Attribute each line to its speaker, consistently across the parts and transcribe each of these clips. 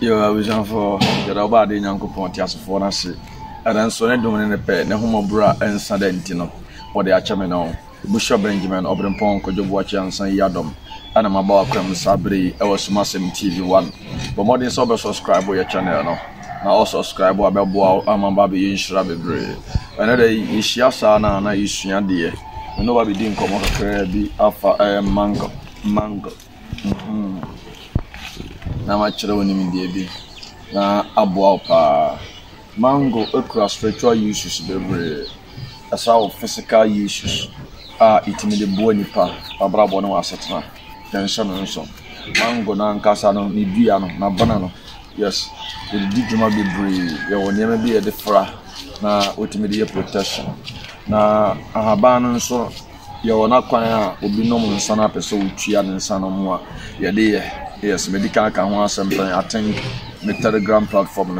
Speaker 1: Yo, vision for the Robadi Yanko Pontias for Nasi. And then so doing the pay, the Homo Bra and Sadentino, or the Achameno, Busha Benjamin, Open Pon, Kojobuachi and San Yadom, and I'm about Cram Sabri, I was Massim TV1. But more than so, subscribe to your channel. Now also subscribe to Abel, I'm a baby in Shrubbery. Another Ishiasa, and I use Yadia. You know what we didn't come out of be alpha mango. Na machira woni mi die na aboa pa mango akura spiritual uses bebre asa physical uses it me de bo nipa abrabo no asetena tension nso mango na nkasa no ni dua no na bana no yes we di djuma bebre ye woni ma bi e de fra na otimi de protection na ahaban nso ye wona kwan a obi no mu nsa na pese otwia ne nsa no mu a ye de yes, medical can want something. I think the Telegram platform.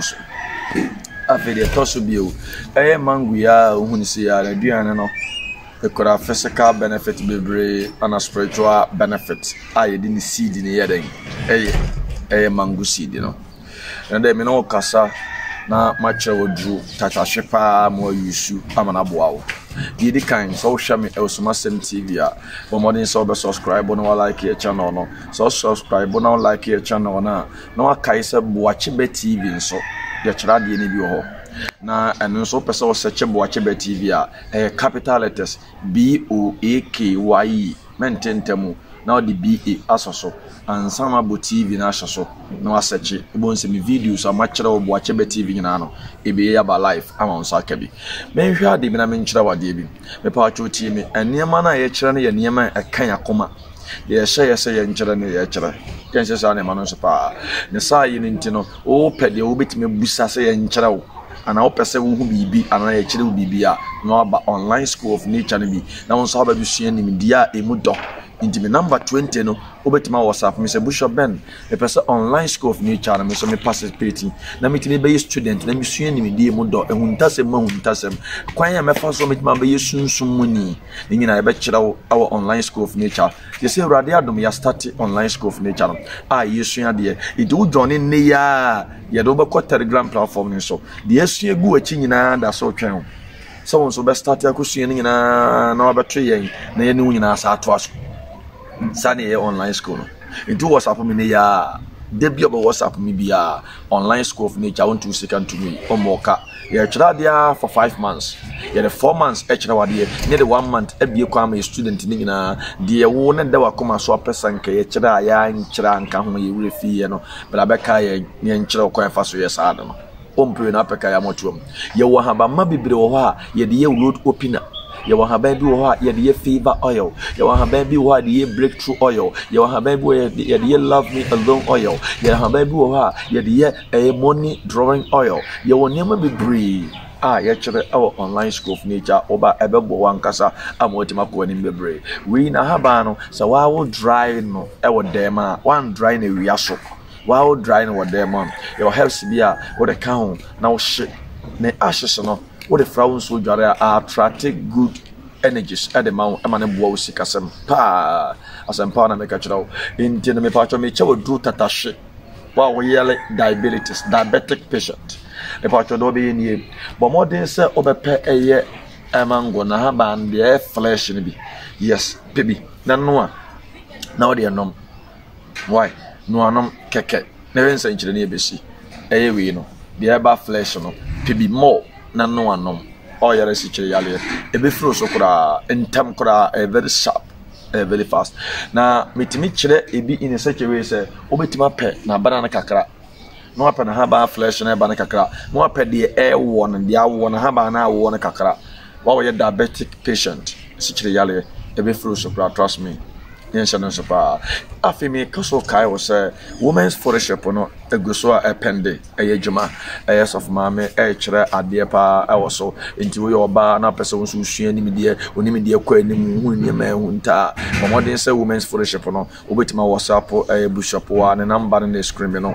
Speaker 1: I feel the toss of you. A mango, ya, who see a no. It could have physical benefit, be and a spiritual benefit. I didn't see in the heading. A mango seed, you know. And then, no casa, na much I would do, Tata Shepa, more use, I'm an abuao. The kind so show me else Massim TV but more than so subscribe no like your channel no so subscribe no like your channel na no akaisa Boakye TV so ya chira de ni bi ho na eno so person search Boakye TV capital letters Boakye mententemu now the BA asoso and some about TV na asoso no search ebon se me videos am akira Boakye TV nyina no ebe ya ba life am on sakabi me hwa de bi na me nkira wade bi me pa acho ti me enema na ye kira na ye niema ekan yakoma ye hye ye nkira na ye kira kense sa na ma no so pa ne sa yi nti no o pede o betime busa se ye nkira wo ana opese wo hu bibi ana ye kire wo bibi a no aba online school of nature na bi na won so aba bi sua ni dia emu do into me number 20 no obetima WhatsApp me say Bishop Ben a person online school of nature na me so me participating na me tini be student na me sua ni me die mu do ehuntasem mahuntasem kwan ya me fa so me tima be sunsun muni ni nyina e be kira our online school of nature you say radio adom ya start online school of nature no yesua de e do join ne ya ye do be ko Telegram platform ni so de yesua gu achi nyina da so twen so won so be start akosua ni nyina na obetwe yen na ye ni nyina sa ato aso Sunny online school. Into WhatsApp me ya debut of WhatsApp me be online school of nature. I want to second to me. Omoka. Yeah, there for 5 months. Yeah, the 4 months extra there. Near the 1 month, every come a student in the one and there come so a person ke chira ya in chira and come you refi no. But I beka ye in chira ko fa so yes I don't know. Ompre na peka ya motuom. Ye wo haba mabibre wo ha ye de ye load opener. You want have baby or ye fever oil. You want have baby or ye breakthrough oil. You want have baby ye love me alone oil. You have baby or ye a money drawing oil. You will never be breathe. Actually, our online school of nature over a bebo one casa. I'm what my going in the brain. We na habano, so I will dry no our dema one dry in a riaso. While drying our demon, your helps be what a count now shit. Ne ashes no. What the flowers so are attracting good energies at the mount amane boa sikasem pa asem pa na make achiro inti na me pa cho me che do tatashe wa we yele diabetic patient e pa cho do be ni but more than say obepe eye mango na ha ban de flesh ni bi yes baby na no na o de nom why no anom keke na wen san chire na ebesi eye we no de ba flesh no baby more na no anom all your research yale e be flow so kura entam kura very sharp very fast na mitimi kire e bi in such a way say obetima pe na banana kakra no ape na haba flesh na banana kakra no ape de e wo na de awo na haba na awo na kakra wa we diabetic patient such yale e be flow so kura trust me yes no so pa afimi kaso kai was women's fellowship no eguso a pende eyejuma yes of mame kire ade pa ewoso enti we oba na pese won so sua ni medie onimedie kwa anim hu ni ma hunta modern say women's fellowship no obetima WhatsApp bishop wa ne number na screen no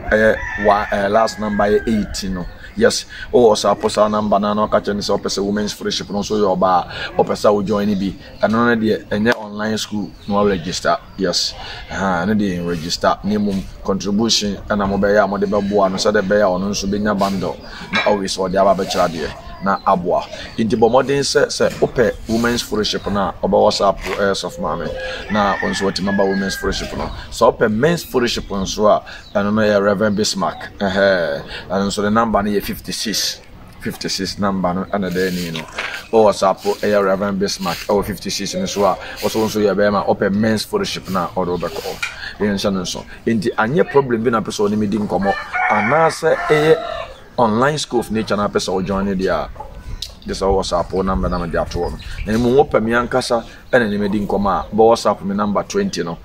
Speaker 1: last number 18 no yes o WhatsApp sa number na no ka chene say pese women's fellowship no so yo oba o pese wo join bi eno na de enye online school no register register. Yes. No dey register minimum contribution and I'm obey am de beboa no so de bear on so benya bundle. Na always or the aba bechara de na aboa. Inti bomodin say ope women's fellowship na oba WhatsApp of mama na onso what member women's fellowship no. So ope men's fellowship onso a and no ya Reverend Bismarck. And so the number na 56 number no and there ni no. O WhatsApp Reverend Bismarck 56 in so also ya be ma open men's fellowship na or be call yen sha no so enti anye problem bi na person ni me di nkomo anase online school of nature na person o join dia this WhatsApp number na me dia to no na mu open mi ankasa ene ni me di nkomo a bo WhatsApp me number 20 no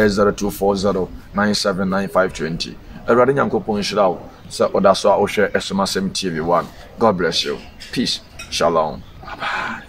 Speaker 1: 0240979520 Erade Nyankopon hira wo se oda so a wo hwe Esomasem TV1. God bless you. Peace. Shalom. Bye bye.